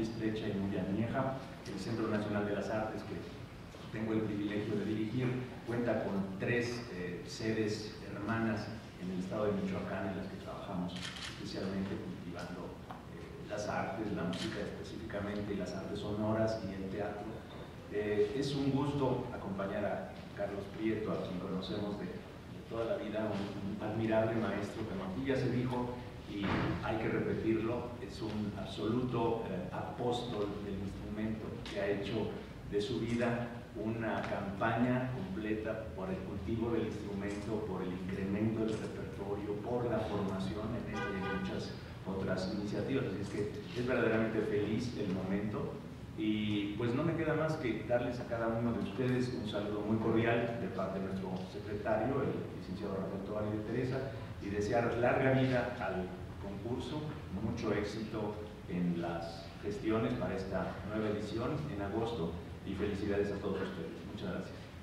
estrecha y muy añeja. El Centro Nacional de las Artes, que tengo el privilegio de dirigir, cuenta con 3 sedes hermanas en el estado de Michoacán, en las que trabajamos especialmente cultivando las artes, la música específicamente, las artes sonoras y el teatro. Es un gusto acompañar a Carlos Prieto, a quien conocemos de toda la vida, un admirable maestro, como aquí ya se dijo, y hay que repetirlo, es un absoluto apóstol del instrumento, que ha hecho de su vida una campaña completa por el cultivo del instrumento, por el incremento del repertorio, por la formación en él y en muchas otras iniciativas. Así es que es verdaderamente feliz el momento, y pues no me queda más que darles a cada uno de ustedes un saludo muy cordial de parte de nuestro secretario, el licenciado Rafael Tovar y de Teresa, y desear larga vida al concurso, mucho éxito en las gestiones para esta nueva edición en agosto, y felicidades a todos ustedes. Muchas gracias.